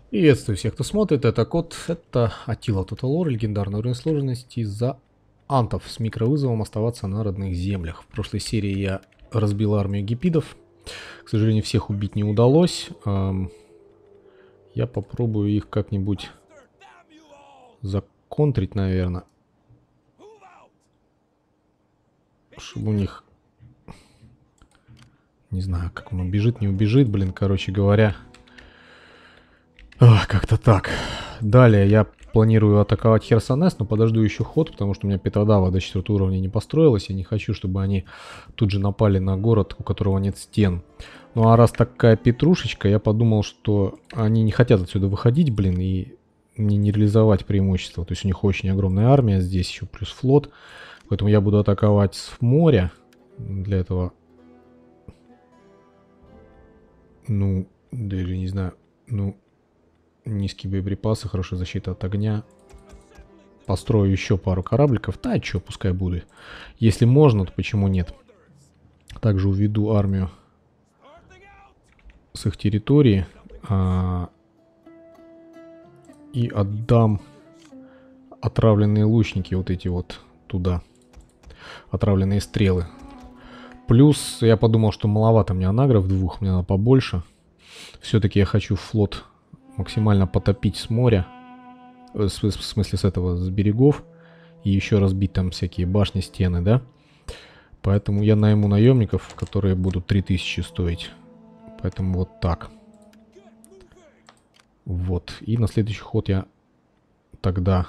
Приветствую всех, кто смотрит. Это код. Это Attila Total War, легендарный уровень сложности за антов с микровызовом оставаться на родных землях. В прошлой серии я разбил армию гипидов. К сожалению, всех убить не удалось. Я попробую их как-нибудь законтрить, наверное. Чтобы у них... Не знаю, как он убежит, не убежит, блин, короче говоря. Как-то так. Далее я планирую атаковать Херсонес, но подожду еще ход, потому что у меня Петродава до 4 уровня не построилась. Я не хочу, чтобы они тут же напали на город, у которого нет стен. Ну а раз такая петрушечка, я подумал, что они не хотят отсюда выходить, блин, и не реализовать преимущество. То есть у них очень огромная армия, здесь еще плюс флот. Поэтому я буду атаковать с моря. Для этого... Ну, даже не знаю, ну... Низкие боеприпасы, хорошая защита от огня. Построю еще пару корабликов. Да, что, пускай будет. Если можно, то почему нет? Также уведу армию с их территории. И отдам отравленные лучники вот эти вот туда. Отравленные стрелы. Плюс я подумал, что маловато мне анагров двух. Мне надо побольше. Все-таки я хочу флот максимально потопить с моря. В смысле с этого, с берегов. И еще разбить там всякие башни, стены, да? Поэтому я найму наемников, которые будут 3000 стоить. Поэтому вот так. Вот. И на следующий ход я тогда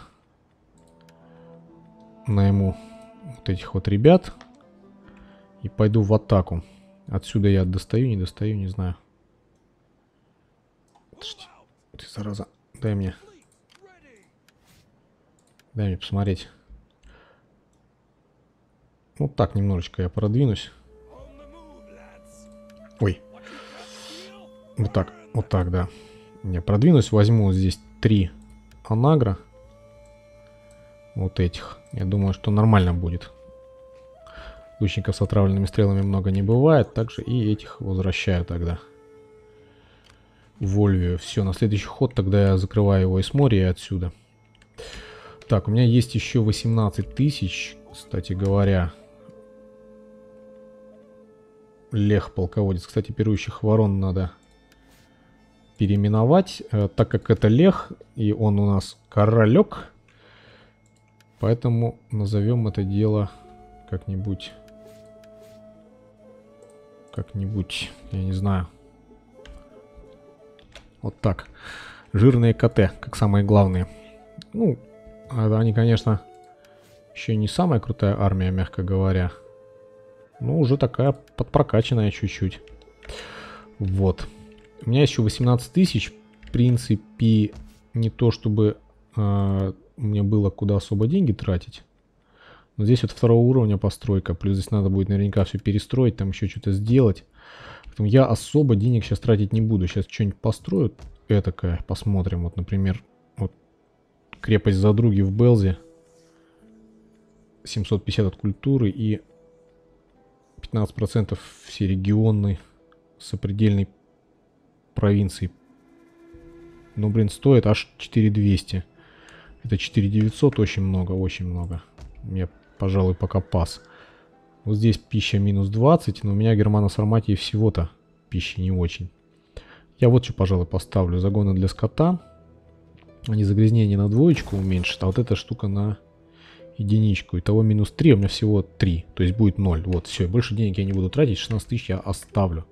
найму вот этих вот ребят. И пойду в атаку. Отсюда я достаю, не достаю, не знаю. Ты, зараза, дай мне посмотреть. Вот так немножечко я продвинусь. Ой. Вот так, да. Я продвинусь, возьму здесь 3 анагра. Вот этих. Я думаю, что нормально будет. Лучников с отравленными стрелами много не бывает. Также и этих возвращаю тогда. Вольвию. Все, на следующий ход тогда я закрываю его и с моря, и отсюда. Так, у меня есть еще 18 тысяч, кстати говоря. Лех, полководец. Кстати, пирующих ворон надо переименовать, так как это Лех, и он у нас королек. Поэтому назовем это дело как-нибудь, я не знаю. Вот так. Жирные КТ, как самые главные. Ну, они, конечно, еще не самая крутая армия, мягко говоря. Но уже такая подпрокачанная чуть-чуть. Вот. У меня еще 18 тысяч. В принципе, не то чтобы мне было куда особо деньги тратить. Но здесь вот 2-го уровня постройка. Плюс здесь надо будет наверняка все перестроить, там еще что-то сделать. Поэтому я особо денег сейчас тратить не буду. Сейчас что-нибудь построю этакое, посмотрим. Вот, например, вот крепость Задруги в Белзе. 750 от культуры и 15% все регионы сопредельной провинции. Ну, блин, стоит аж 4200. Это 4900, очень много, очень много. Мне, пожалуй, пока пас. Вот здесь пища минус 20, но у меня Германо-Сарматии всего-то пищи не очень. Я вот что, пожалуй, поставлю. Загоны для скота. Они загрязнение на 2 уменьшат, а вот эта штука на 1. Итого минус 3, у меня всего 3. То есть будет 0. Вот, все, больше денег я не буду тратить. 16 тысяч я оставлю.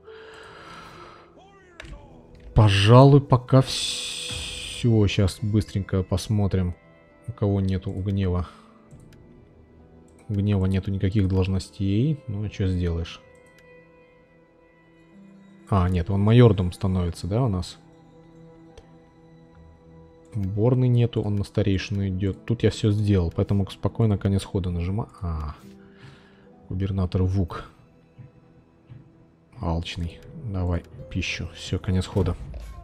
Пожалуй, пока все. Сейчас быстренько посмотрим. У кого нету у гнева. У гнева нету никаких должностей. Ну, а что сделаешь? А, нет, он майордом становится, да, у нас? Борны нету, он на старейшину идет. Тут я все сделал, поэтому спокойно конец хода нажимаю. Губернатор Вук. Алчный. Давай пищу. Все, конец хода.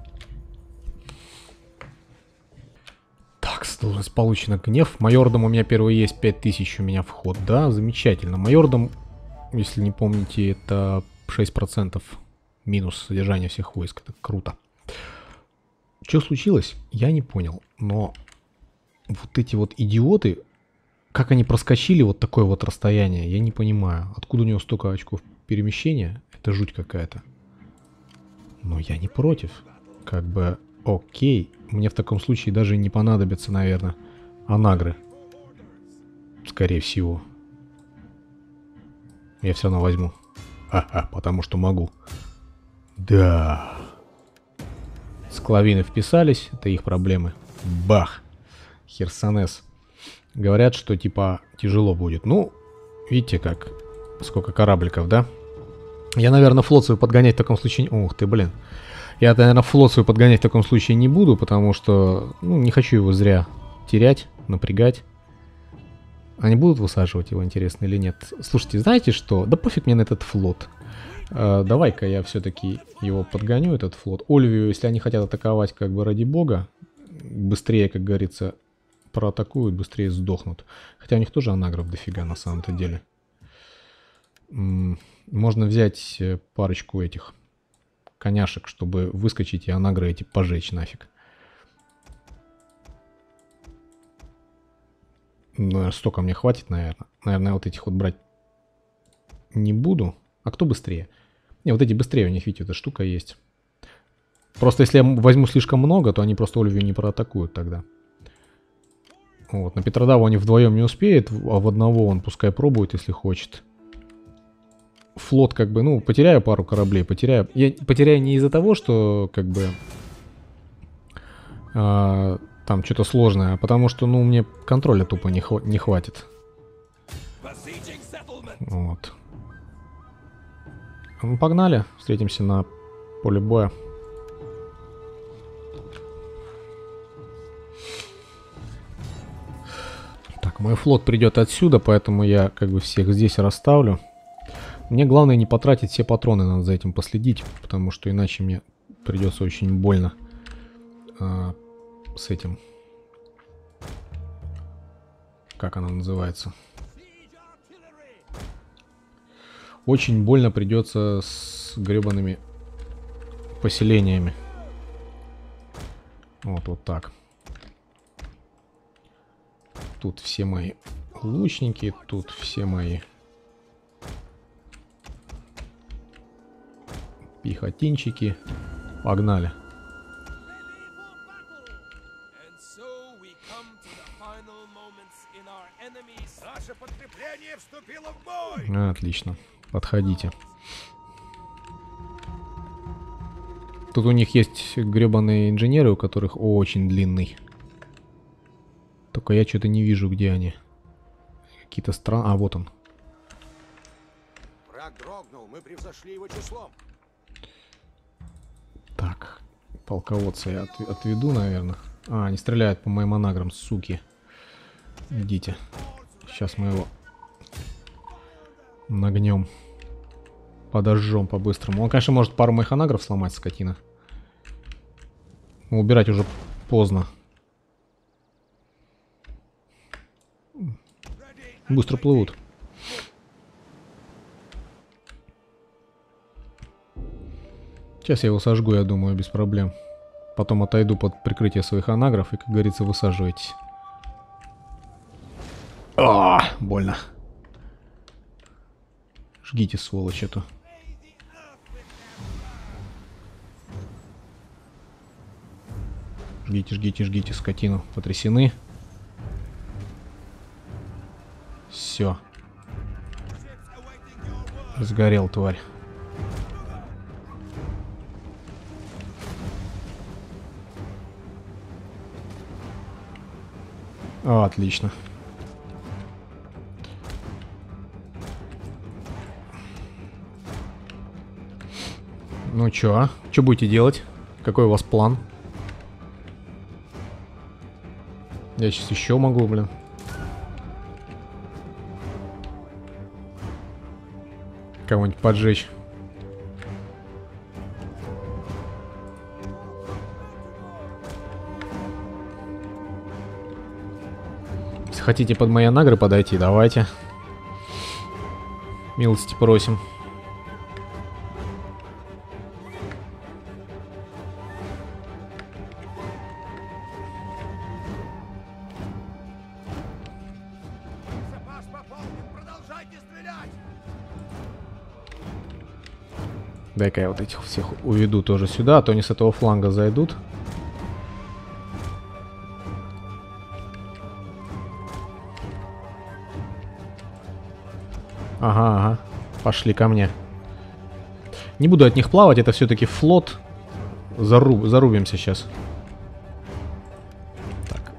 Так, должность получена. Гнев. Майордом у меня первый есть. 5000 у меня вход. Да, замечательно. Майордом, если не помните, это 6% минус содержания всех войск. Это круто. Что случилось, я не понял. Но вот эти вот идиоты, как они проскочили вот такое вот расстояние, я не понимаю. Откуда у него столько очков перемещения? Это жуть какая-то. Но я не против. Как бы, окей. Мне в таком случае даже не понадобятся, наверное, анагры. Скорее всего. Я все равно возьму. Ха-ха, потому что могу. Да. Склавины вписались, это их проблемы. Бах. Херсонес. Говорят, что типа тяжело будет. Ну, видите как, сколько корабликов, да? Я, наверное, флот свой подгонять в таком случае... Ух ты, блин. Я, наверное, флот свой подгонять в таком случае не буду, потому что, ну, не хочу его зря терять, напрягать. Они будут высаживать его, интересно, или нет? Слушайте, знаете что? Да пофиг мне на этот флот. Давай-ка я все-таки его подгоню, этот флот. Ольвию, если они хотят атаковать, как бы ради бога, быстрее, как говорится, проатакуют, быстрее сдохнут. Хотя у них тоже анагров дофига на самом-то деле. Можно взять парочку этих коняшек, чтобы выскочить и анагры эти пожечь нафиг. Ну, столько мне хватит, наверное. Наверное, вот этих вот брать не буду. А кто быстрее? Не, вот эти быстрее, у них, видите, эта штука есть. Просто если я возьму слишком много, то они просто Ольвию не проатакуют тогда. Вот, на Петродаву они вдвоем не успеют, а в одного он пускай пробует, если хочет. Флот как бы, ну, потеряю пару кораблей, потеряю. Я потеряю не из-за того, что как бы там что-то сложное, а потому что, ну, мне контроля тупо не хватит. Вот. Ну, погнали, встретимся на поле боя. Так, мой флот придет отсюда, поэтому я как бы всех здесь расставлю. Мне главное не потратить все патроны, надо за этим последить, потому что иначе мне придется очень больно с этим. Как она называется? Очень больно придется с гребаными поселениями. Вот так. Тут все мои лучники, тут все мои пехотинчики. Погнали. Наше подкрепление вступило в бой. Отлично. Подходите. Тут у них есть гребаные инженеры, у которых очень длинный. Только я что-то не вижу, где они. Какие-то страны... А, вот он. Враг дрогнул, мы превзошли его числом. Так, полководца я отведу, наверное. А, они стреляют по моим анаграм, суки. Идите. Сейчас мы его нагнем. Подожжем по-быстрому. Он, конечно, может пару моих анагров сломать, скотина. Но убирать уже поздно. Быстро плывут. Сейчас я его сожгу, я думаю, без проблем. Потом отойду под прикрытие своих анагров и, как говорится, высаживайтесь. А, больно. Жгите, сволочь, эту. Жгите, жгите, жгите скотину. Потрясены. Все. Сгорел, тварь. О, отлично. Ну чё, а? Чё будете делать? Какой у вас план? Я сейчас еще могу, блин. Кого-нибудь поджечь. Если хотите под мои анагры подойти, давайте. Милости просим. Дай-ка я вот этих всех уведу тоже сюда, а то они с этого фланга зайдут. Ага, ага. Пошли ко мне. Не буду от них плавать, это все-таки флот. Зарубимся сейчас. Так.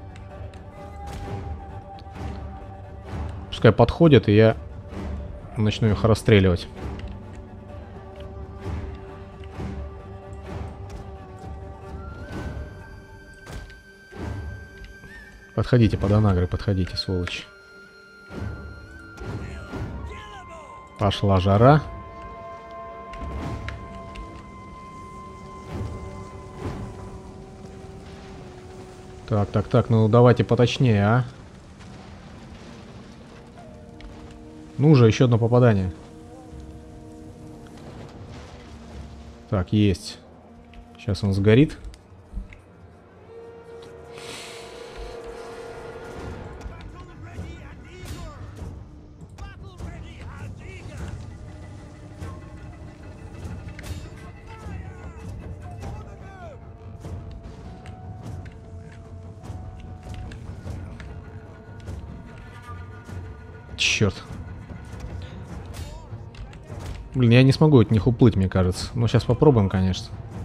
Пускай подходят, и я начну их расстреливать. Подходите под анагры, подходите, сволочи. Пошла жара. Так, ну давайте поточнее, а. Ну же, еще одно попадание. Так, есть. Сейчас он сгорит. Черт. Блин, я не смогу от них уплыть, мне кажется. Но сейчас попробуем, конечно.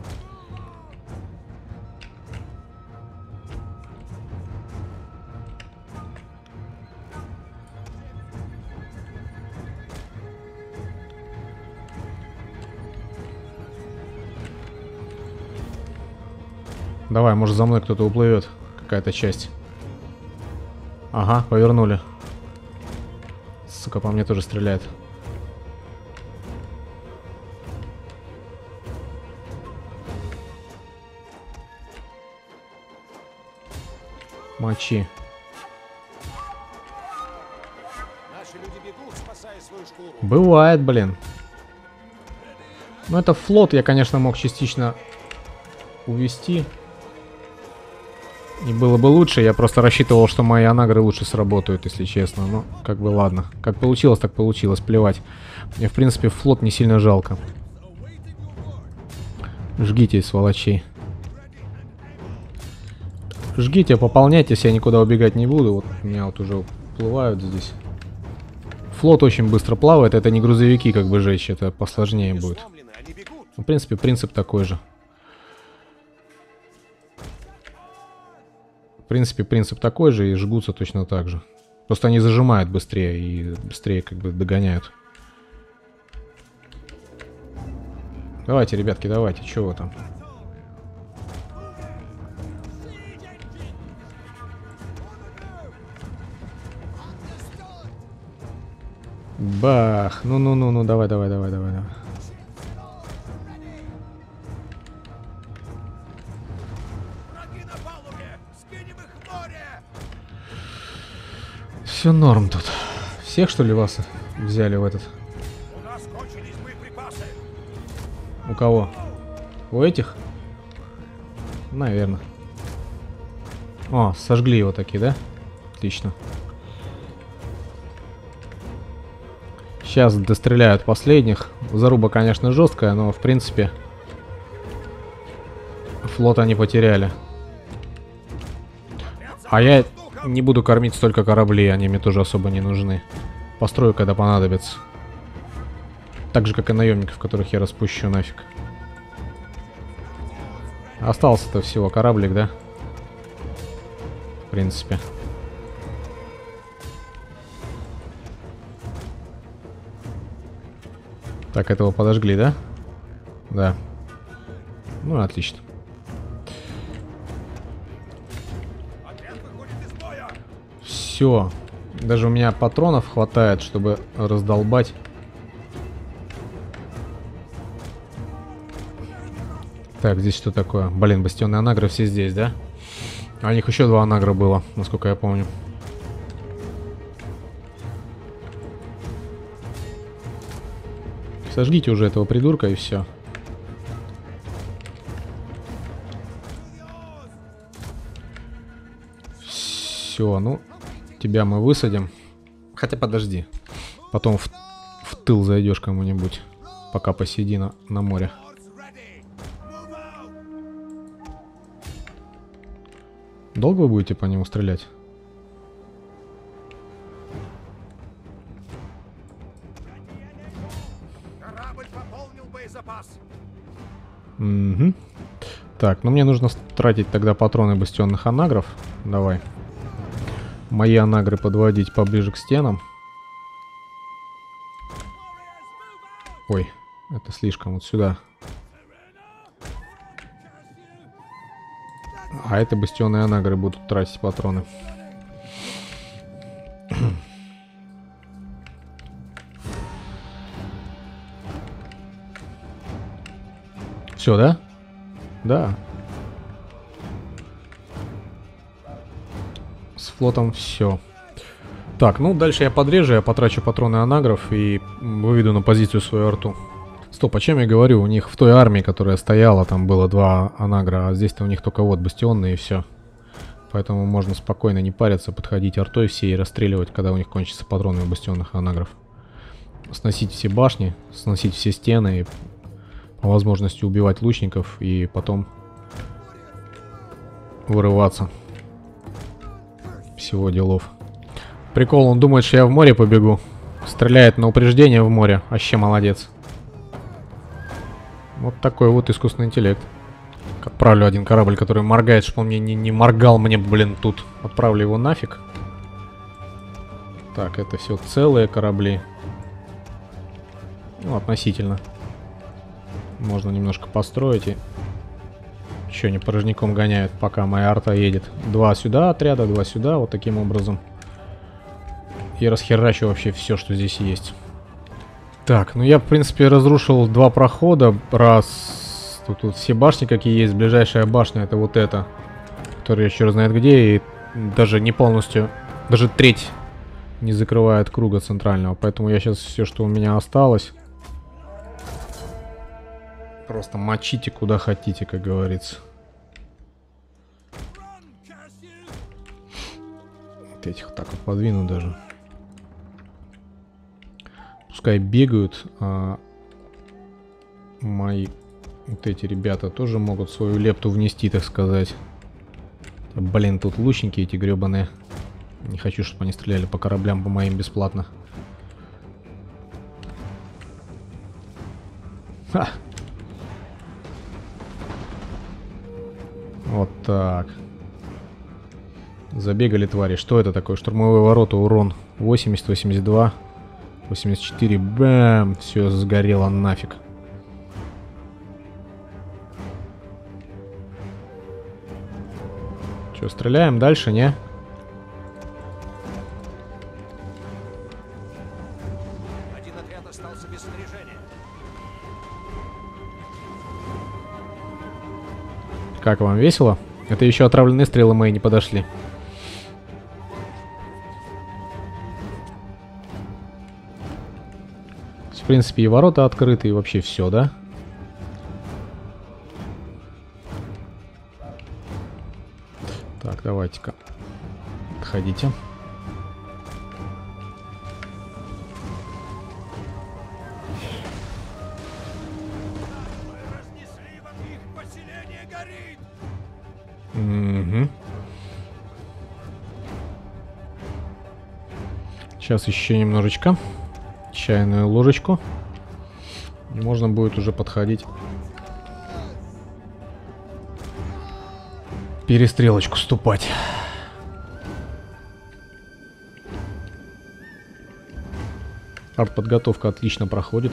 Давай, может, за мной кто-то уплывет. Какая-то часть. Ага, повернули. Сука, по мне тоже стреляет. Мочи. Наши люди бегут, спасая свою шкуру. Бывает, блин. Ну, это флот, я, конечно, мог частично увести. И было бы лучше, я просто рассчитывал, что мои анагры лучше сработают, если честно. Ну, как бы ладно. Как получилось, так получилось, плевать. Мне, в принципе, флот не сильно жалко. Жгите, сволочей. Жгите, пополняйтесь, я никуда убегать не буду. Вот меня вот уже уплывают здесь. Флот очень быстро плавает, это не грузовики как бы жечь, это посложнее будет. В принципе, принцип такой же. В принципе, принцип такой же, и жгутся точно так же. Просто они зажимают быстрее и быстрее как бы догоняют. Давайте, ребятки, давайте, чего вы там? Бах! Ну, давай. Все норм тут. Всех, что ли, вас взяли в этот? У нас кончились боеприпасы. У кого? У этих? Наверное. О, сожгли его такие, да? Отлично. Сейчас достреляют последних. Заруба, конечно, жесткая, но, в принципе, флот они потеряли. А я не буду кормить столько кораблей, они мне тоже особо не нужны. Построю, когда понадобится. Так же, как и наемников, которых я распущу нафиг. Остался-то всего кораблик, да? В принципе. Так, этого подожгли, да? Да. Ну, отлично. Все. Даже у меня патронов хватает, чтобы раздолбать. Так, здесь что такое? Блин, бастионные анагры все здесь, да? А у них еще 2 анагра было, насколько я помню. Сожгите уже этого придурка и все. Все, ну, тебя мы высадим. Хотя подожди. Потом в тыл зайдешь кому-нибудь. пока посиди на море. Долго вы будете по нему стрелять? Корабль пополнил боезапас. Угу. Так, ну мне нужно тратить тогда патроны бастионных анагров. Давай. Мои анагры подводить поближе к стенам. Ой, это слишком. Вот сюда. А это бастионные анагры будут тратить патроны. Все, да? Да. С флотом все. Так, ну дальше я подрежу, я потрачу патроны анагров и выведу на позицию свою арту. Стоп, о чем я говорю? У них в той армии, которая стояла, там было 2 анагра, а здесь-то у них только вот бастионные и все. Поэтому можно спокойно не париться, подходить артой все и расстреливать, когда у них кончатся патроны у бастионных анагров. Сносить все башни, сносить все стены и по возможности убивать лучников и потом вырываться. Всего делов. Прикол, он думает, что я в море побегу. Стреляет на упреждение в море. Вообще молодец. Вот такой вот искусственный интеллект. Отправлю один корабль, который моргает, чтобы он мне не моргал мне, блин, тут. Отправлю его нафиг. Так, это все целые корабли. Ну, относительно. Можно немножко построить и... Еще они порожняком гоняют, пока моя арта едет. 2 сюда отряда, 2 сюда, вот таким образом. И расхерачу вообще все, что здесь есть. Так, ну я, в принципе, разрушил 2 прохода. Раз. Тут все башни, какие есть. Ближайшая башня это вот эта, которая еще знает где. И даже не полностью, даже треть не закрывает круга центрального. Поэтому я сейчас все, что у меня осталось, просто мочите куда хотите, как говорится. Вот этих так вот подвину даже. Пускай бегают, а мои вот эти ребята тоже могут свою лепту внести, так сказать. Блин, тут лучники эти гребаные. Не хочу, чтобы они стреляли по кораблям, по моим бесплатно. Ха! Вот так. Забегали твари. Что это такое? Штурмовые ворота, урон 80, 82, 84. Бэм! Все сгорело нафиг. Че, стреляем дальше, не? Один отряд остался без снаряжения. Как вам, весело? Это еще отравленные стрелы мои не подошли. В принципе, и ворота открыты, и вообще все, да? Так, давайте-ка. Отходите. Разнесли вам их, поселение горит. Угу. Сейчас еще немножечко. Чайную ложечку. И можно будет уже подходить. Перестрелочку вступать. Артподготовка отлично проходит.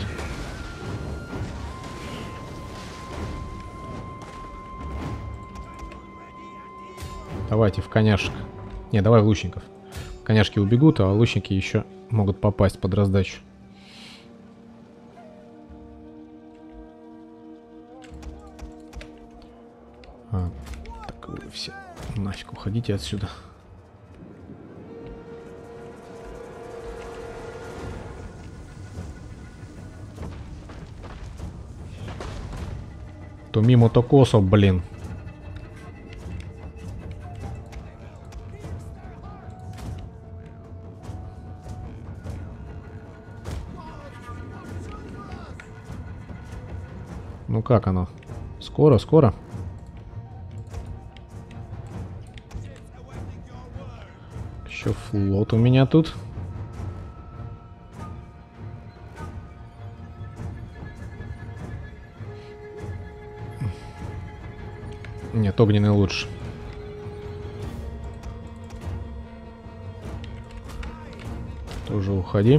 Давайте в коняшек. Не, давай в лучников. Коняшки убегут, а лучники еще могут попасть под раздачу. Так вы все нафиг уходите отсюда. То мимо, то косо, блин. Ну как оно? Скоро, скоро. Еще флот у меня тут. Нет, огненный лучше. Тоже уходи.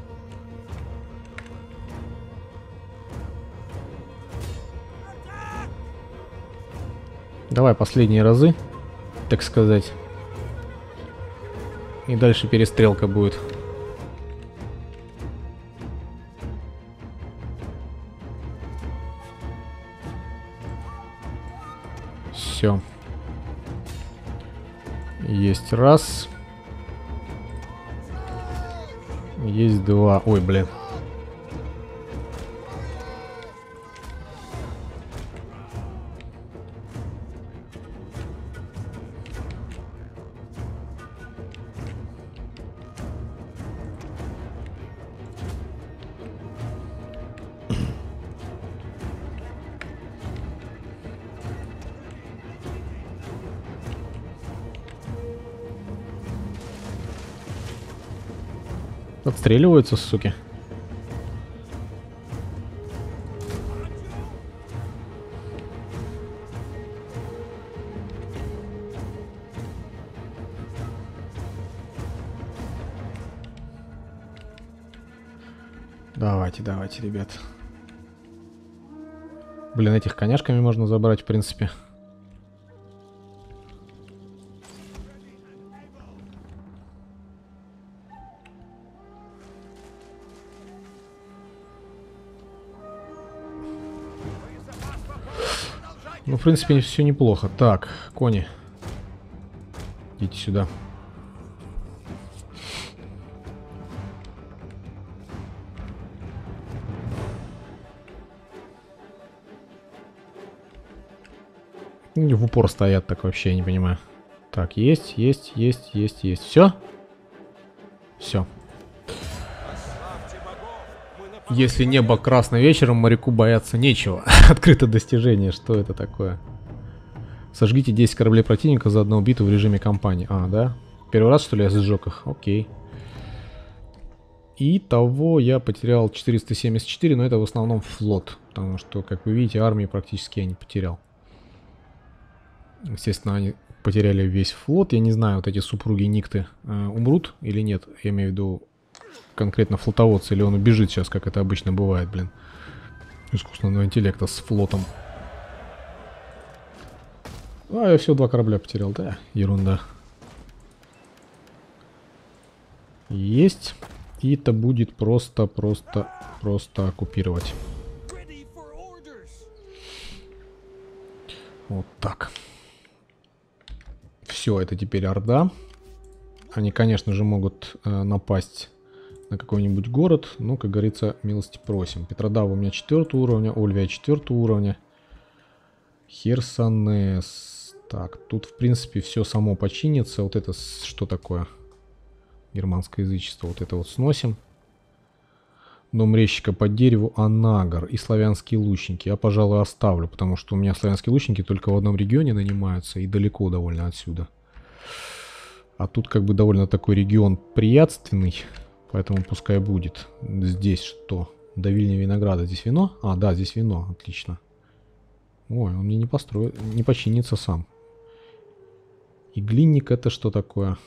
Давай последние разы, так сказать. И дальше перестрелка будет. Все. Есть раз. Есть два. Ой, блин. Отстреливаются, суки. Давайте, давайте, ребят. Блин, этих коняшками можно забрать, в принципе. Ну, в принципе, все неплохо. Так, кони. Идите сюда. В упор стоят, так вообще я не понимаю. Так, есть. Все? Все. Если небо красно вечером, моряку бояться нечего. Открыто достижение. Что это такое? Сожгите 10 кораблей противника за одну битву в режиме кампании. А, да? Первый раз, что ли, я сжег их? Окей. Итого я потерял 474, но это в основном флот. Потому что, как вы видите, армии практически я не потерял. Естественно, они потеряли весь флот. Я не знаю, вот эти супруги Никты умрут или нет. Я имею в виду конкретно флотоводцы, или он убежит сейчас, как это обычно бывает, блин. Искусственного интеллекта с флотом. А, я всего 2 корабля потерял, да, ерунда. Есть. И это будет просто оккупировать. Вот так. Все, это теперь Орда. Они, конечно же, могут напасть на какой-нибудь город. Но, как говорится, милости просим. Петродава у меня 4 уровня. Ольвия 4 уровня. Херсонес. Так, тут, в принципе, все само починится. Вот это что такое? Германское язычество. Вот это вот сносим. Дом резчика по дереву, Анагар и славянские лучники. Я, пожалуй, оставлю, потому что у меня славянские лучники только в одном регионе нанимаются и далеко довольно отсюда. А тут как бы довольно такой регион приятственный, поэтому пускай будет. Здесь что? До Вильни винограда. Здесь вино? А, да, здесь вино. Отлично. Ой, он мне не построит, не починится сам. И глинник это что такое?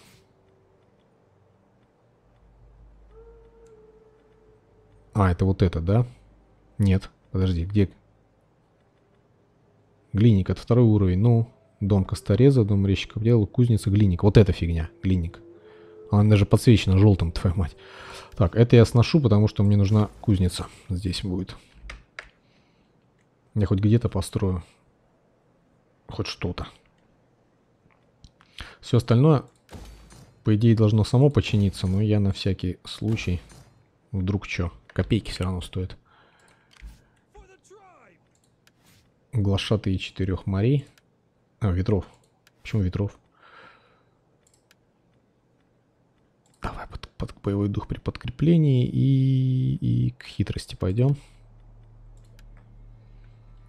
А, это вот это, да? Нет, подожди, где? Глинник, это 2 уровень. Ну, дом костореза, дом резчика дела, кузница, глинник. Вот эта фигня, глинник. Она даже подсвечена желтым, твою мать. Так, это я сношу, потому что мне нужна кузница. Здесь будет. Я хоть где-то построю. Хоть что-то. Все остальное, по идее, должно само починиться, но я на всякий случай, вдруг что, копейки все равно стоят. Глашатые 4 морей. А, ветров. Почему ветров? Давай под боевой дух при подкреплении и к хитрости пойдем.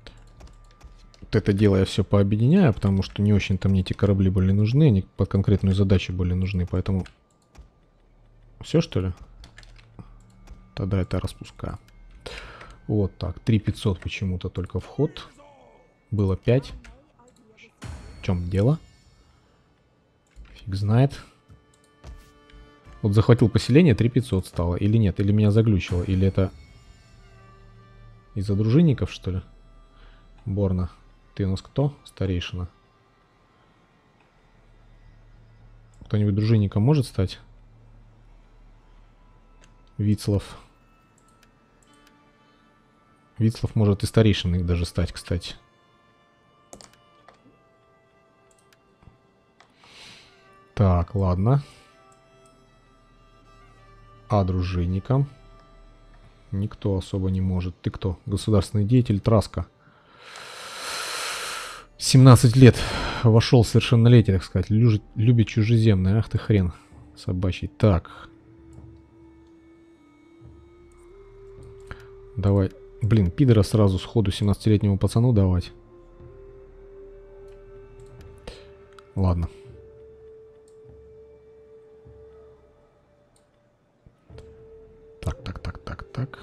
Вот это дело я все пообъединяю, потому что не очень-то мне эти корабли были нужны, они под конкретную задачу были нужны, поэтому... Все, что ли? Тогда это распускаю. Вот так, 3500 почему-то только вход. Было 5. В чем дело? Фиг знает. Вот захватил поселение, 3500 стало. Или нет, или меня заглючило, или это... Из-за дружинников, что ли? Борна. Ты у нас кто? Старейшина. Кто-нибудь дружинником может стать? Вицлав. Вицлав может и старейшиной даже стать, кстати. Так, ладно. А дружинникам? Никто особо не может. Ты кто? Государственный деятель Траска. 17 лет. Вошел в совершеннолетие, так сказать. Любит чужеземное. Ах ты хрен собачий. Так. Давай. Блин, пидора сразу сходу 17-летнему пацану давать. Ладно. Так.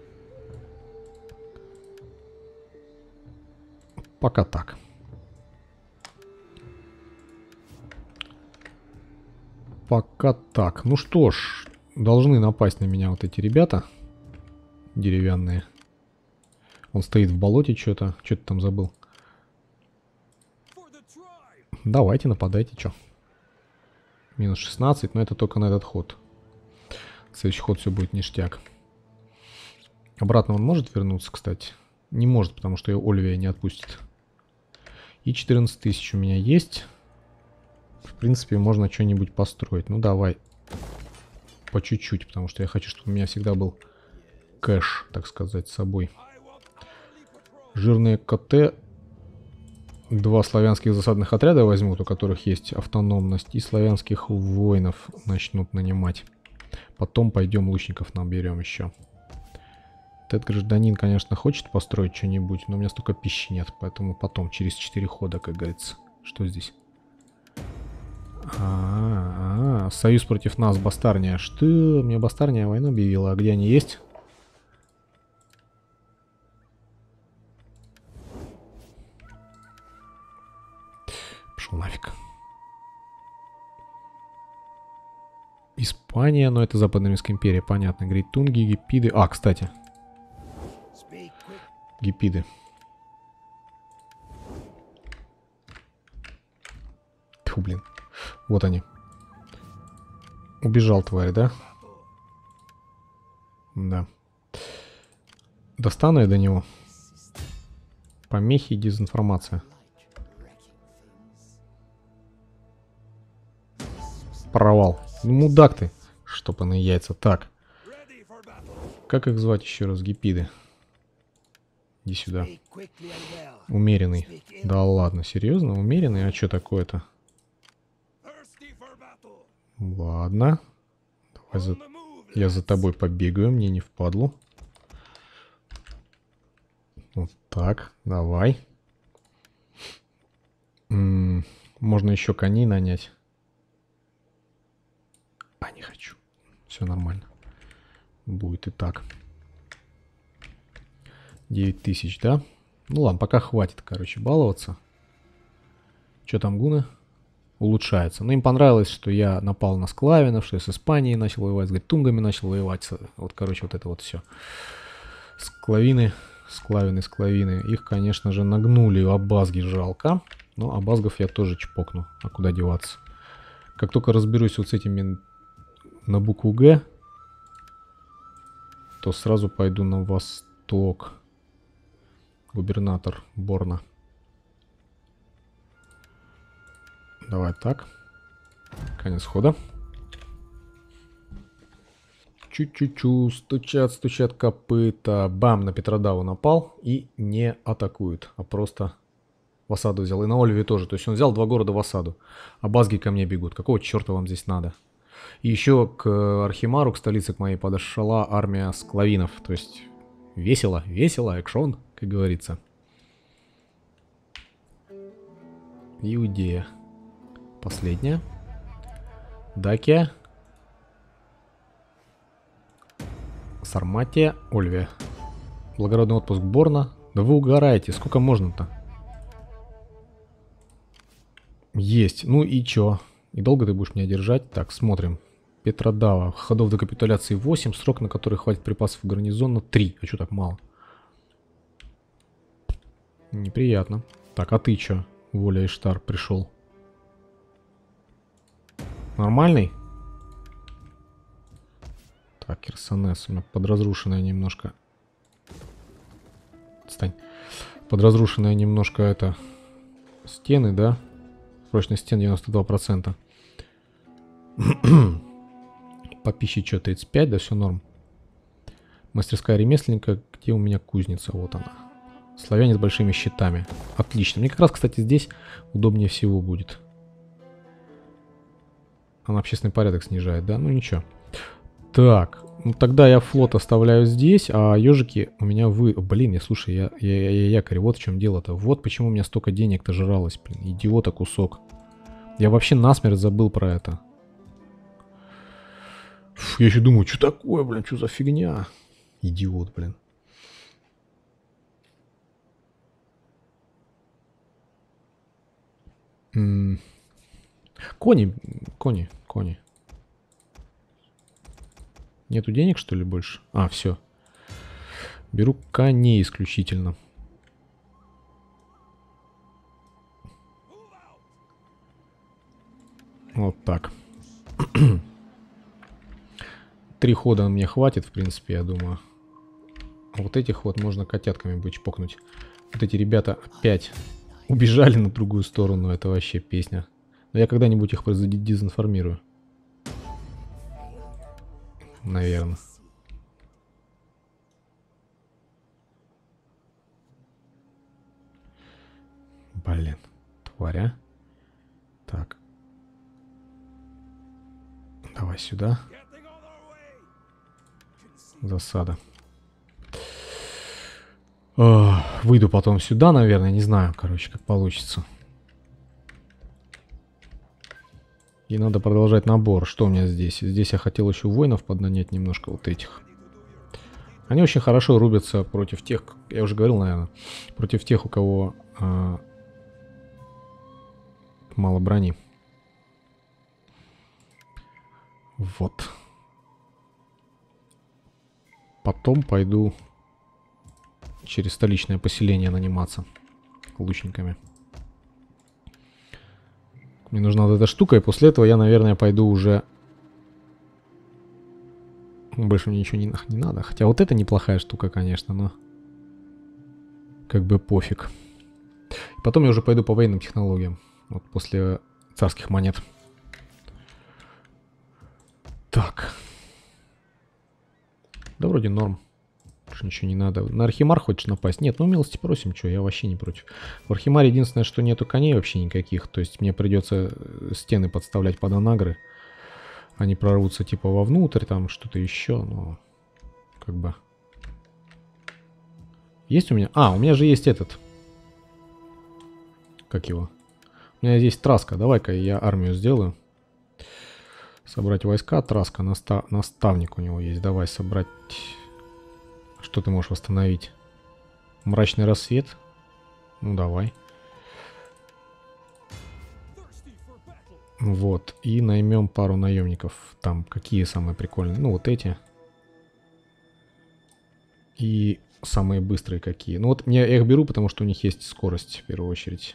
Пока так. Пока так. Ну что ж, должны напасть на меня вот эти ребята деревянные. Он стоит в болоте что-то. Что ты там забыл? Давайте, нападайте, что? Минус 16, но это только на этот ход. Следующий ход все будет ништяк. Обратно он может вернуться, кстати? Не может, потому что ее Ольвия не отпустит. И 14 тысяч у меня есть. В принципе, можно что-нибудь построить. Ну, давай. По чуть-чуть, потому что я хочу, чтобы у меня всегда был кэш, так сказать, с собой. Жирные КТ. 2 славянских засадных отряда возьмут, у которых есть автономность. И славянских воинов начнут нанимать. Потом пойдем лучников наберем еще. Этот гражданин, конечно, хочет построить что-нибудь, но у меня столько пищи нет, поэтому потом, через 4 хода, как говорится. Что здесь? Союз против нас, Бастарния. Что? Мне Бастарния войну объявила, а где они есть? Пошел нафиг. Испания, но это Западная Римская империя, понятно. Грейтунги, гипиды. А, кстати. Гипиды. Тьфу, блин. Вот они. Убежал, тварь, да? Да. Достану я до него. Помехи и дезинформация. Провал. Ну, мудак ты. Штопанные яйца. Так. Как их звать еще раз? Гипиды. Иди сюда. Умеренный. Да ладно, серьезно? Умеренный? А что такое-то? Ладно. Давай я за тобой побегаю, мне не впадлу. Вот так, давай. Можно еще коней нанять. А, не хочу. Все нормально. Будет и так. 9000, да? Ну ладно, пока хватит, короче, баловаться. Что там, гуны? Улучшается. Но им понравилось, что я напал на склавинов, что я с Испанией начал воевать, с гайтунгами начал воевать. Вот, короче, вот это вот все. Склавины. Их, конечно же, нагнули. Абазги жалко. Но абазгов я тоже чпокну. А куда деваться? Как только разберусь вот с этими на букву Г, то сразу пойду на восток. Губернатор Борна. Давай так. Конец хода. Чуть-чуть стучат копыта. Бам, на Петродаву напал и не атакует, а просто в осаду взял. И на Ольве тоже. То есть он взял 2 города в осаду. А базги ко мне бегут. Какого черта вам здесь надо? И еще к Архимару, к столице к моей, подошла армия склавинов. То есть весело, экшон, как говорится. Иудея. Последняя. Дакия. Сарматия. Ольвия. Благородный отпуск Борна. Да вы угораете. Сколько можно-то? Есть. Ну и чё? И долго ты будешь меня держать? Так, смотрим. Петродава. Ходов до капитуляции 8. Срок, на который хватит припасов гарнизона 3. А чё так мало? Неприятно. Так, а ты чё? Воля Иштар пришел. Нормальный? Так, Херсонес. У меня подразрушенная немножко. Отстань. Подразрушенная немножко это... Стены, да? Прочность стен 92%. По пище что, 35, да, все норм. Мастерская ремесленника, где у меня кузница, вот она. Славяне с большими щитами. Отлично. Мне как раз, кстати, здесь удобнее всего будет. Она общественный порядок снижает, да? Ну ничего. Так, ну тогда я флот оставляю здесь, а ежики у меня Блин, слушай, я якорь, вот в чем дело-то. Вот почему у меня столько денег-то жралось, блин, идиота кусок. Я вообще насмерть забыл про это. Я еще думаю, что такое, блин, что за фигня? Идиот, блин. Кони. Нету денег, что ли, больше? А, все. Беру коней исключительно. Вот так. 3 хода мне хватит, в принципе, я думаю. А вот этих вот можно котятками быть чпокнуть. Вот эти ребята опять убежали на другую сторону. Это вообще песня. Но я когда-нибудь их дезинформирую. Наверное. Блин, тваря. Так. Давай сюда. Засада. Выйду потом сюда, наверное. Не знаю, короче, как получится. И надо продолжать набор. Что у меня здесь? Здесь я хотел еще воинов поднанять немножко вот этих. Они очень хорошо рубятся против тех, я уже говорил, наверное, против тех, у кого мало брони. Вот. Потом пойду через столичное поселение наниматься лучниками. Мне нужна вот эта штука, и после этого я, наверное, пойду уже... Больше мне ничего не надо. Хотя вот это неплохая штука, конечно, но... Как бы пофиг. Потом я уже пойду по военным технологиям. Вот после царских монет. Так. Да вроде норм. Больше ничего не надо. На Архимар хочешь напасть? Нет, ну милости просим, что, я вообще не против. В Архимаре единственное, что нету коней вообще никаких. То есть мне придется стены подставлять под анагры. Они прорвутся типа вовнутрь, там что-то еще, но как бы... Есть у меня... А, у меня же есть этот... Как его? У меня здесь Траска. Давай-ка я армию сделаю. Собрать войска. Траска. Наставник у него есть. Давай собрать... Что ты можешь восстановить? Мрачный рассвет? Ну, давай. Вот. И наймем пару наемников. Там какие самые прикольные? Ну, вот эти. И самые быстрые какие. Ну, вот я их беру, потому что у них есть скорость, в первую очередь.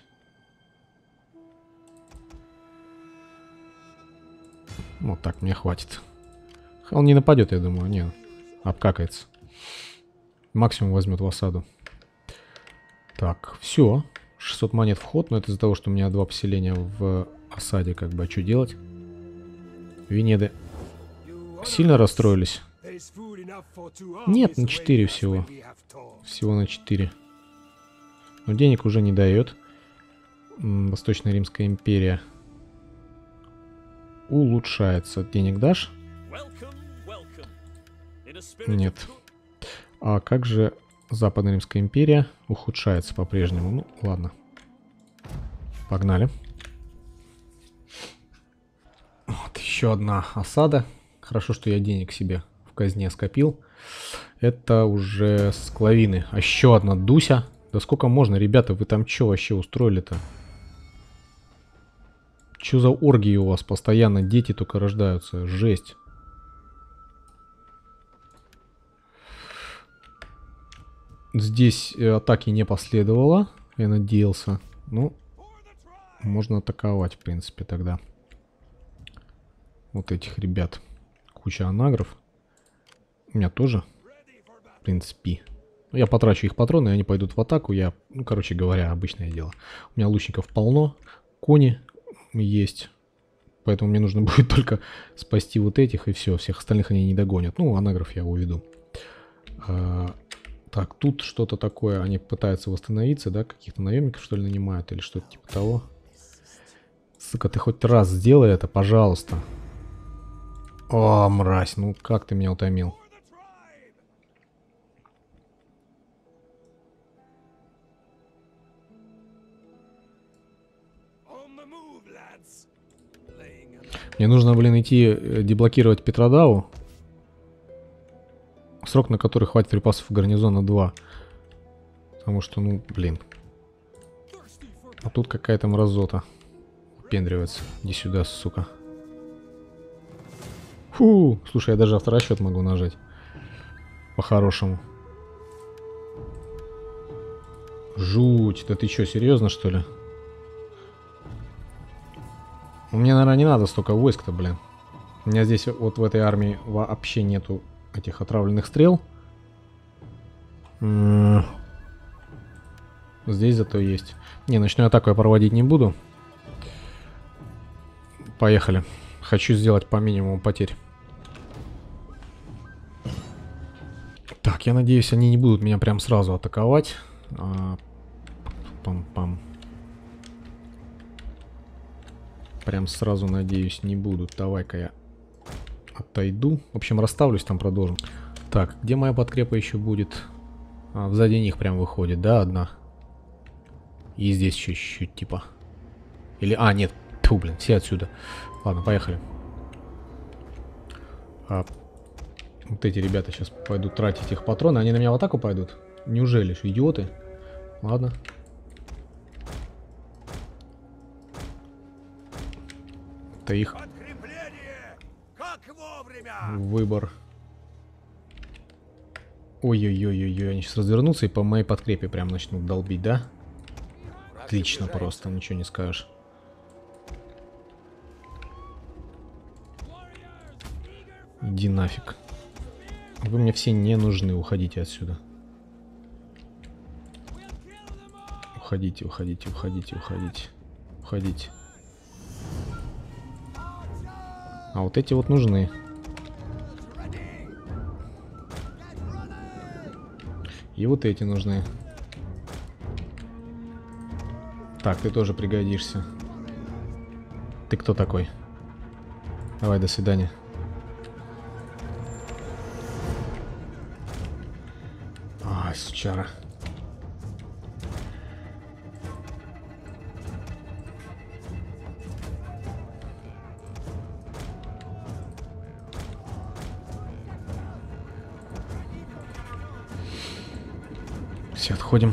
Вот так мне хватит. Он не нападет, я думаю. Не, обкакается. Максимум возьмет в осаду. Так, все. 600 монет вход, но это из-за того, что у меня 2 поселения в осаде, как бы. А что делать? Венеды сильно расстроились? Нет, на 4 всего. Всего на 4. Но денег уже не дает. Восточная Римская империя улучшается. Денег дашь? Нет. А как же Западная Римская империя ухудшается по-прежнему? Ну, ладно. Погнали. Вот еще одна осада. Хорошо, что я денег себе в казне скопил. Это уже склавины. А еще одна Дуся. Да сколько можно, ребята, вы там что вообще устроили-то? Что за оргии у вас? Постоянно дети только рождаются. Жесть. Здесь атаки не последовало. Я надеялся. Ну, можно атаковать, в принципе, тогда. Вот этих ребят. Куча анагров. У меня тоже, в принципе. Я потрачу их патроны, и они пойдут в атаку. Ну, короче говоря, обычное дело. У меня лучников полно. Кони есть. Поэтому мне нужно будет только спасти вот этих, и все. Всех остальных они не догонят. Ну, анагров я уведу. Так, тут что-то такое. Они пытаются восстановиться, да? Каких-то наемников, что ли, нанимают? Или что-то типа того. Сука, ты хоть раз сделай это, пожалуйста. О, мразь, ну как ты меня утомил. Мне нужно, блин, идти деблокировать Петродаву. Срок, на который хватит припасов гарнизона 2. Потому что, ну, блин. А тут какая-то мразота. Пендривается. Иди сюда, сука. Фу, слушай, я даже авторасчет могу нажать. По-хорошему. Жуть. Да ты что, серьезно, что ли? Мне, наверное, не надо столько войск-то, блин. У меня здесь вот в этой армии вообще нету этих отравленных стрел. Здесь зато есть. Не, ночную атаку я проводить не буду. Поехали. Хочу сделать по минимуму потерь. Так, я надеюсь, они не будут меня прям сразу атаковать. Пам-пам. Прям сразу, надеюсь, не будут. Давай-ка я отойду. В общем, расставлюсь, там продолжим. Так, где моя подкрепа еще будет? Сзади них прям выходит, да, одна? И здесь еще чуть-чуть, типа. Или... нет. Тьфу, блин, все отсюда. Ладно, поехали. Вот эти ребята сейчас пойдут тратить их патроны. Они на меня в атаку пойдут? Неужели? Что, идиоты? Ладно. Это их выбор. Ой-ой-ой-ой-ой, они сейчас развернутся и по моей подкрепе прям начнут долбить, да? Отлично просто, ничего не скажешь. Иди нафиг. Вы мне все не нужны, уходите отсюда. Уходите, уходите, уходите, уходите. Уходите. А вот эти вот нужны. И вот эти нужны. Так, ты тоже пригодишься. Ты кто такой? Давай, до свидания. Ай, сучара. Все, отходим.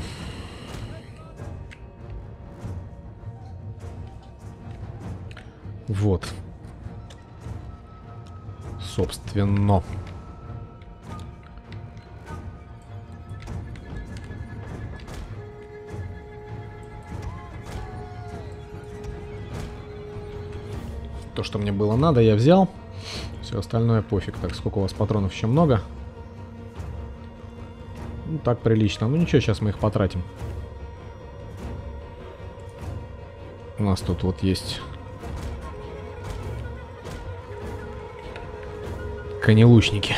Вот. Собственно. То, что мне было надо, я взял. Все остальное пофиг. Так, сколько у вас патронов? Еще много? Ну, так прилично. Ну ничего, сейчас мы их потратим. У нас тут вот есть конелучники.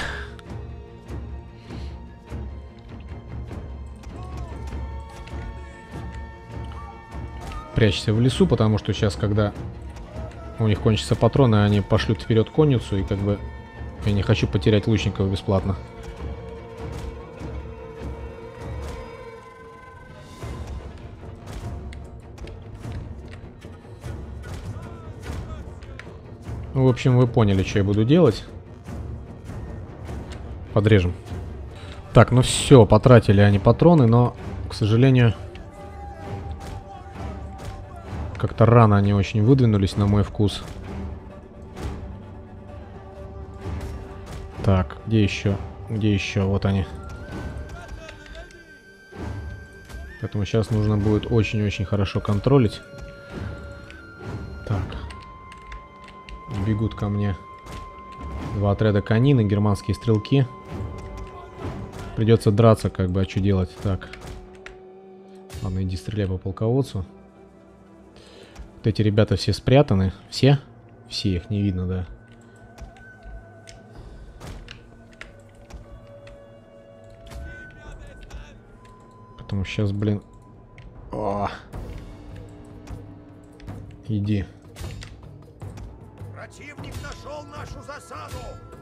Прячься в лесу, потому что сейчас, когда у них кончатся патроны, они пошлют вперед конницу, и как бы я не хочу потерять лучников бесплатно. Ну, в общем, вы поняли, что я буду делать. Подрежем. Так, ну все, потратили они патроны, но, к сожалению, как-то рано они очень выдвинулись на мой вкус. Так, где еще? Где еще? Вот они. Поэтому сейчас нужно будет очень-очень хорошо контролить. Так. Бегут ко мне два отряда конины, германские стрелки. Придется драться, как бы, а что делать? Так. Ладно, иди стреляй по полководцу. Вот эти ребята все спрятаны. Все? Все, их не видно, да. Потому что сейчас, блин... О! Иди. Противник нашел нашу засаду.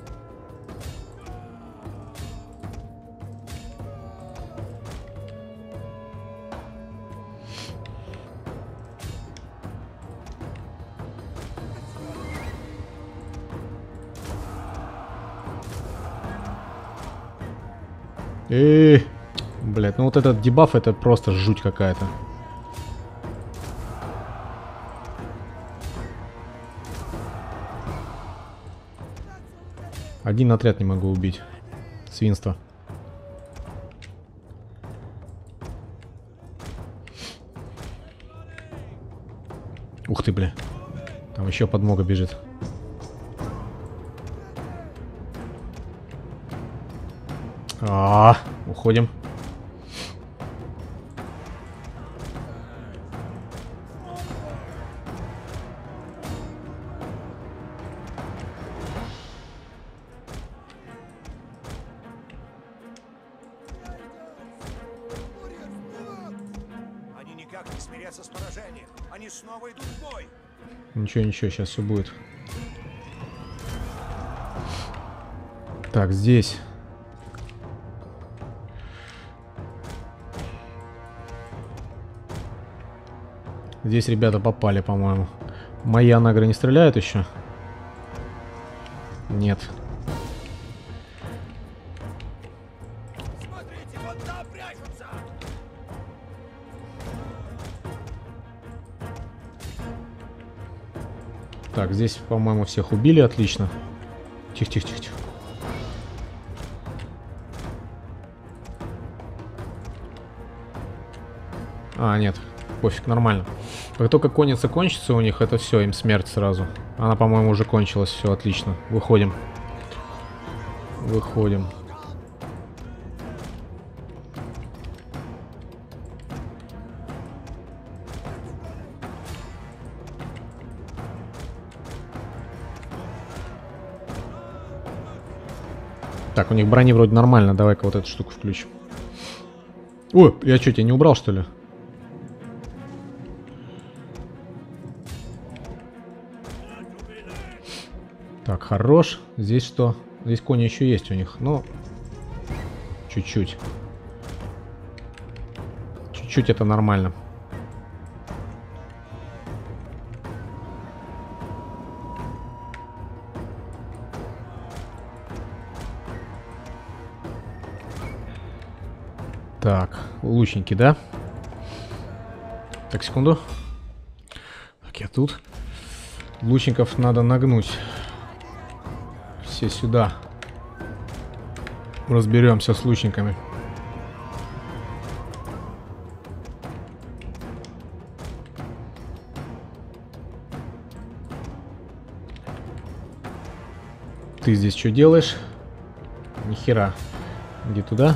Блядь, ну вот этот дебаф, это просто жуть какая-то. Один отряд не могу убить. Свинство. Ух ты, бля. Там еще подмога бежит. Уходим. Они никак не смирятся с поражением. Они снова идут в бой. Ничего, ничего, сейчас все будет. Так, здесь. Здесь ребята попали, по-моему. Мои анагры не стреляют еще? Нет. Смотрите, вот там прячутся. Так, здесь, по-моему, всех убили, отлично. Тихо-тихо-тихо-тихо. Нет, пофиг, нормально. Как только конница кончится у них, это все, им смерть сразу. Она, по-моему, уже кончилась, все, отлично. Выходим. Выходим. Так, у них брони вроде нормально. Давай-ка вот эту штуку включим. Ой, я что, тебя не убрал, что ли? Так, хорош. Здесь что? Здесь кони еще есть у них. Ну, чуть-чуть. Чуть-чуть это нормально. Так, лучники, да? Так, секунду. Так, я тут. Лучников надо нагнуть. Все сюда. Разберемся с лучниками. Ты здесь что делаешь? Нихера. Иди туда.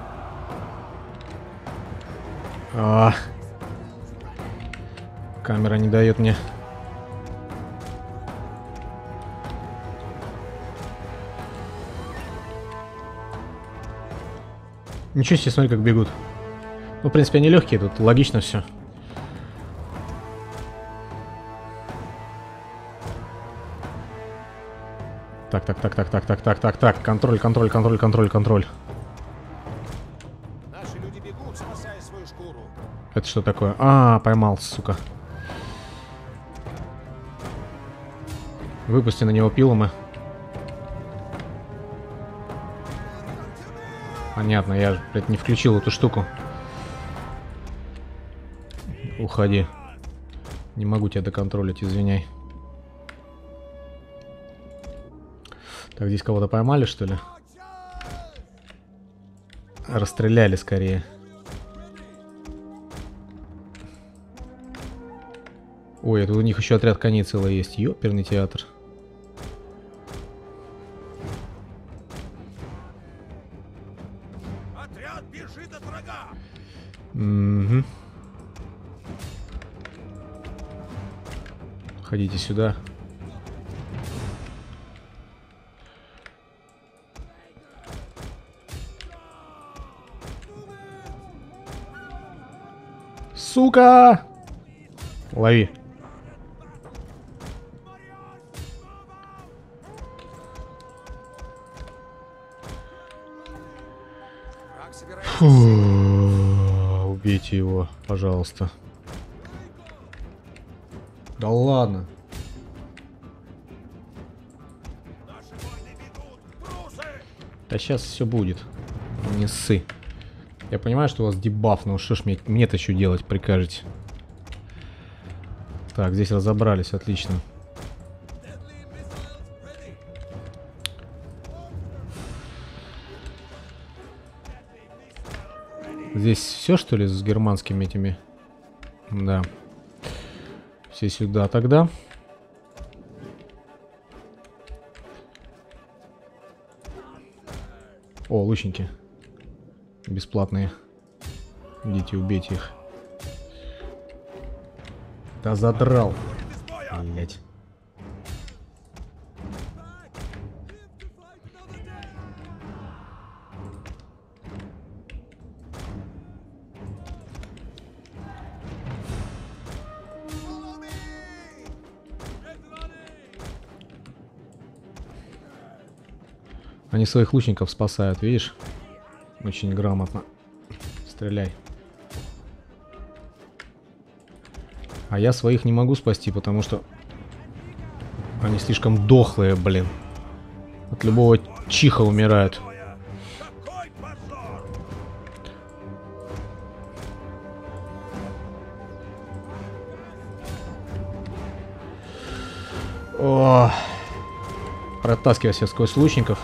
Камера не дает мне. Ничего себе, смотри, как бегут. Ну, в принципе, они легкие, тут логично все. Так. Контроль. Наши люди бегут, спасая свою шкуру. Это что такое? Поймал, сука. Выпусти на него пилумы. Понятно, я, блядь, не включил эту штуку. Уходи. Не могу тебя доконтролить, извиняй. Так, здесь кого-то поймали, что ли? Расстреляли скорее. Ой, это у них еще отряд коней целый есть. Ёперный театр. Отряд бежит от врага! Угу. Ходите сюда. Сука! Лови. Враг собирается. Фу, убейте его, пожалуйста. Да ладно. Наши войны бегут! Трусы! Да сейчас все будет. Не ссы. Я понимаю, что у вас дебаф, но что ж мне-то еще делать прикажете? Так, здесь разобрались, отлично. Здесь все, что ли, с германскими этими? Да. Все сюда тогда. О, лучники. Бесплатные. Идите, убейте их. Да задрал. Блять. Они своих лучников спасают, видишь? Очень грамотно. Стреляй. А я своих не могу спасти, потому что они слишком дохлые, блин. От любого чиха умирают. Какой позор! О, протаскивайся сквозь лучников.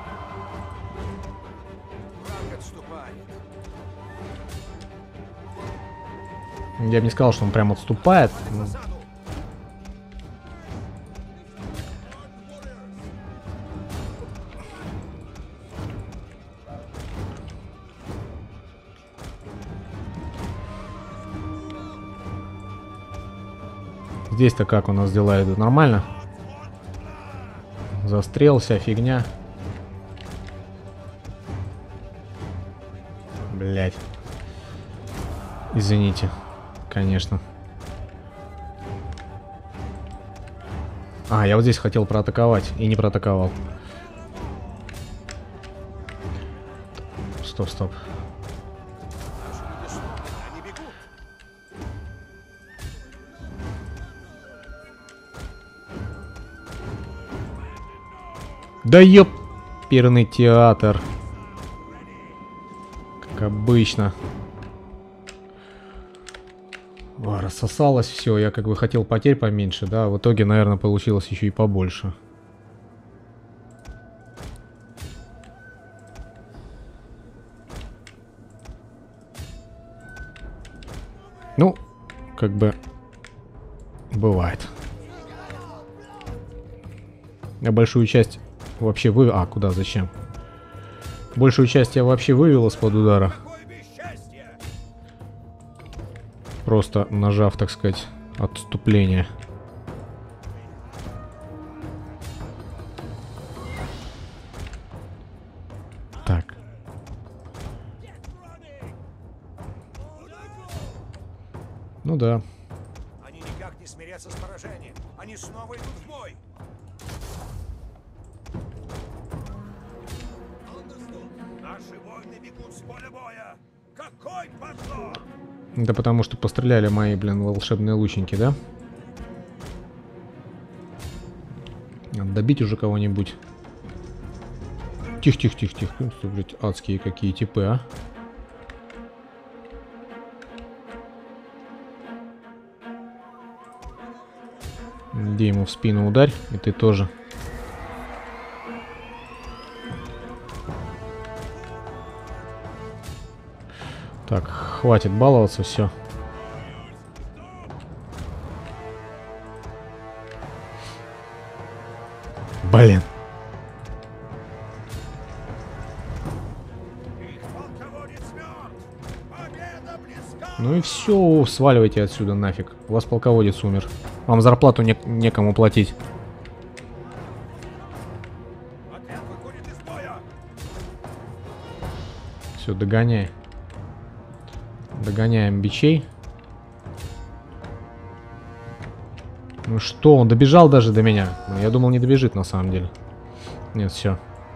Враг отступает. Я бы не сказал, что он прям отступает. но- Засаду! Здесь-то как у нас дела идут? Нормально? Застрел, вся фигня. Блять. Извините. Конечно. А, я вот здесь хотел проатаковать и не проатаковал. Стоп, стоп. Наши люди снова, они бегут! Да ёперный театр. Как обычно. О, рассосалось все. Я как бы хотел потерь поменьше, да. В итоге, наверное, получилось еще и побольше. Ну, как бы бывает. Я большую часть вообще вывел... А, куда, зачем? Большую часть я вообще вывел из-под удара. Какое бесчестье! Просто нажав, так сказать, отступление. Так. Ну да. Они никак не смирятся с поражением. Они снова идут в бой. Наши воины бегут с поля боя. Какой позор! Это потому что постреляли мои, блин, волшебные лучники, да? Надо добить уже кого-нибудь. Тихо, тихо, тихо, тихо. Ну, что, блядь, адские какие типы, а? Иди ему в спину ударь, и ты тоже. Так, хватит баловаться, все. Блин. Полководец мертв! Победа близка! Ну и все, сваливайте отсюда нафиг. У вас полководец умер. Вам зарплату некому платить. Отряд выходит из боя! Все, догоняй. Догоняем бичей. Ну что, он добежал даже до меня. Ну, я думал, не добежит на самом деле. Нет, все.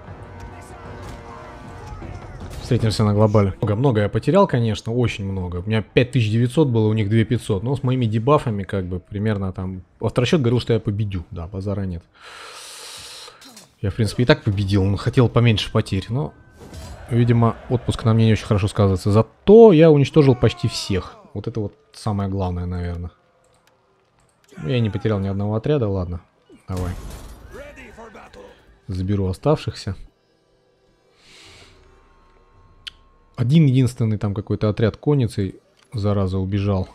Встретимся на глобале. Много я потерял, конечно, очень много. У меня 5900 было, у них 2500. Но с моими дебафами, как бы, примерно там... Авторасчет говорил, что я победю. Да, базара нет. Я, в принципе, и так победил, но хотел поменьше потерь. Но, видимо, отпуск на мне не очень хорошо сказывается. Зато я уничтожил почти всех. Вот это вот самое главное, наверное. Я не потерял ни одного отряда, ладно. Давай. Ready for battle! Заберу оставшихся. Один единственный там какой-то отряд конницей, зараза, убежал.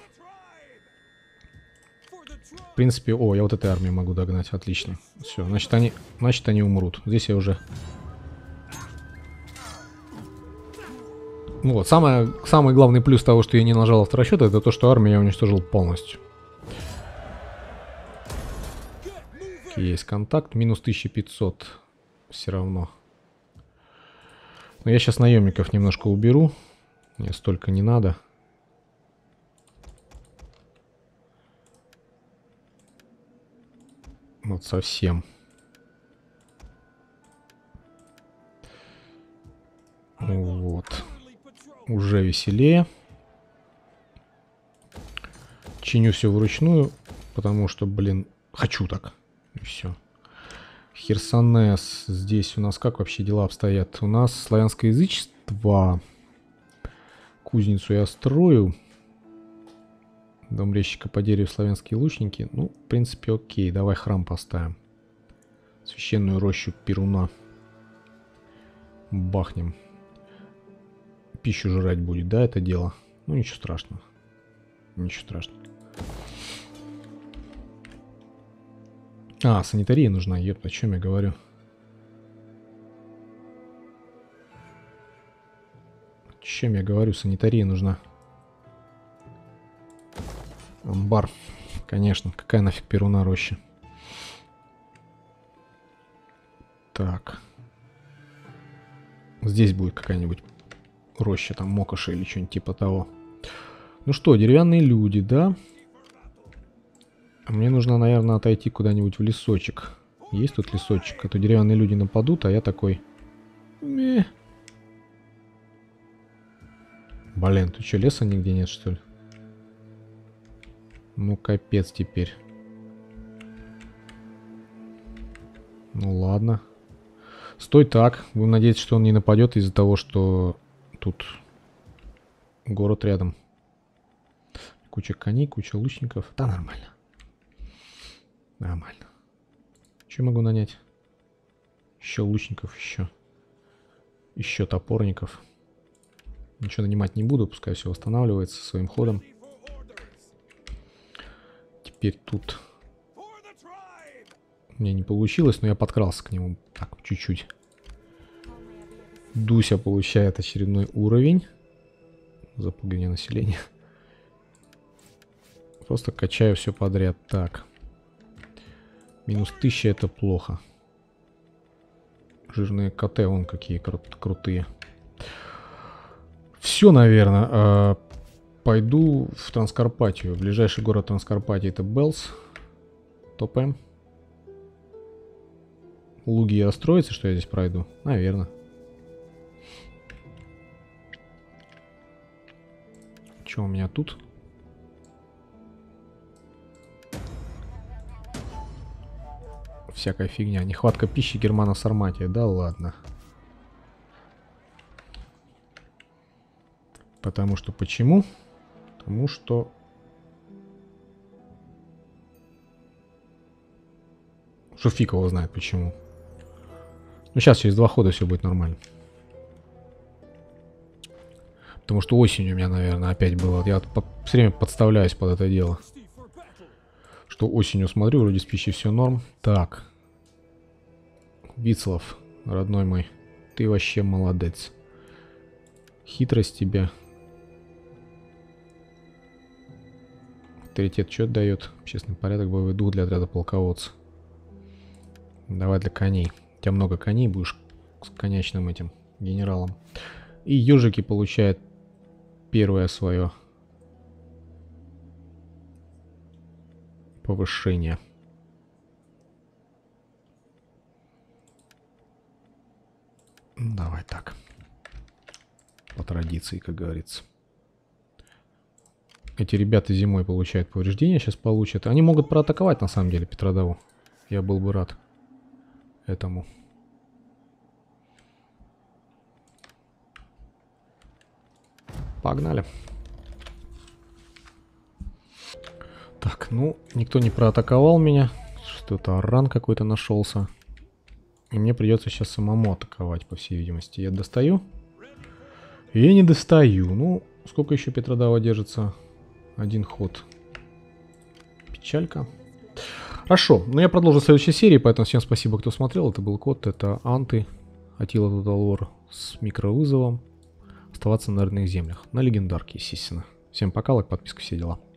В принципе, о, я вот этой армией могу догнать, отлично. Все, значит они умрут. Здесь я уже... Ну вот, самый главный плюс того, что я не нажал авторасчет, это то, что армию я уничтожил полностью. Есть контакт, минус 1500 все равно. Но я сейчас наемников немножко уберу. Мне столько не надо. Вот совсем. Вот. Уже веселее. Чиню все вручную, потому что, блин, хочу так. И все. Херсонес. Здесь у нас как вообще дела обстоят? У нас славянское язычество. Кузницу я строю. Дом резчика по дереву, славянские лучники. Ну, в принципе, окей. Давай храм поставим. Священную рощу Перуна. Бахнем. Пищу жрать будет, да, это дело? Ну, ничего страшного. Ничего страшного. А, санитария нужна, еб, о чем я говорю? О чем я говорю, санитария нужна. Амбар. Конечно, какая нафиг Перуна роща. Так. Здесь будет какая-нибудь роща, там Мокоши или что-нибудь типа того. Ну что, деревянные люди, да? Мне нужно, наверное, отойти куда-нибудь в лесочек. Есть тут лесочек? А то деревянные люди нападут, а я такой... Блин, тут что, леса нигде нет, что ли? Ну, капец теперь. Ну, ладно. Стой так. Будем надеяться, что он не нападет из-за того, что тут город рядом. Куча коней, куча лучников. Да, нормально. Нормально. Что могу нанять? Еще лучников, еще. Еще топорников. Ничего нанимать не буду, пускай все восстанавливается своим ходом. Теперь тут... Мне не получилось, но я подкрался к нему так, чуть-чуть. Дуся получает очередной уровень. Запугивание населения. Просто качаю все подряд. Так. Минус 1000 это плохо. Жирные КТ, вон какие крутые. Все, наверное. Пойду в Транскарпатию. Ближайший город Транскарпатии это Белс. Топ-М. Луги остроится, что я здесь пройду? Наверное. Что у меня тут? Всякая фигня. Нехватка пищи Германо-Сарматия. Да ладно. Потому что почему? Потому что... Что фиг его знает почему. Ну сейчас через 2 хода все будет нормально. Потому что осенью у меня, наверное, опять было. Я все время подставляюсь под это дело. Что осенью смотрю, вроде с пищей все норм. Так. Вицлав, родной мой. Ты вообще молодец. Хитрость тебе. Авторитет что дает? Общественный порядок, боевой дух для отряда полководца. Давай для коней. У тебя много коней, будешь с конячным этим генералом. И ежики получают первое свое повышение. Давай так. По традиции, как говорится. Эти ребята зимой получают повреждения, сейчас получат. Они могут проатаковать, на самом деле, Петродаву. Я был бы рад этому. Погнали. Так, ну, никто не проатаковал меня. Что-то ран какой-то нашелся. И мне придется сейчас самому атаковать, по всей видимости. Я достаю? Я не достаю. Ну, сколько еще Петродава держится? 1 ход. Печалька. Хорошо, но я продолжу в следующей серии, поэтому всем спасибо, кто смотрел. Это был Кот, это Анты, Атила Тоталвор с микровызовом. Оставаться на родных землях. На легендарке, естественно. Всем пока, лайк, подписка, все дела.